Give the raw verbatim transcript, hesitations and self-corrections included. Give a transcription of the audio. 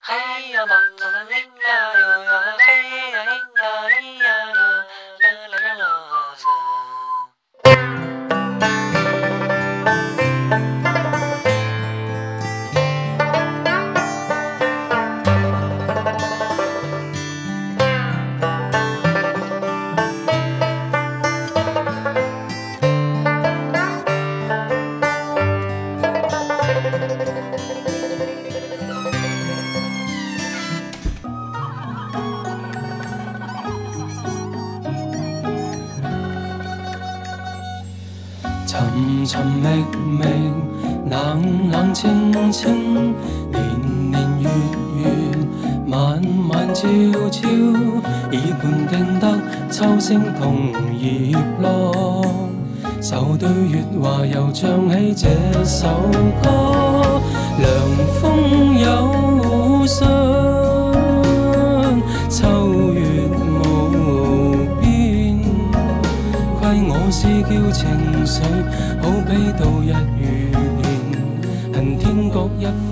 嘿呀，忙着那咿呀哟呀，嘿呀咿呀咿呀哟，啦啦啦啦尋尋覓覓，冷冷清清，年年月月，晚晚朝朝，已判定得秋聲同葉落。愁對月華又唱起這首歌，涼風有信，秋月無邊。虧我是叫情緒，好比度日如年，恨天各一方。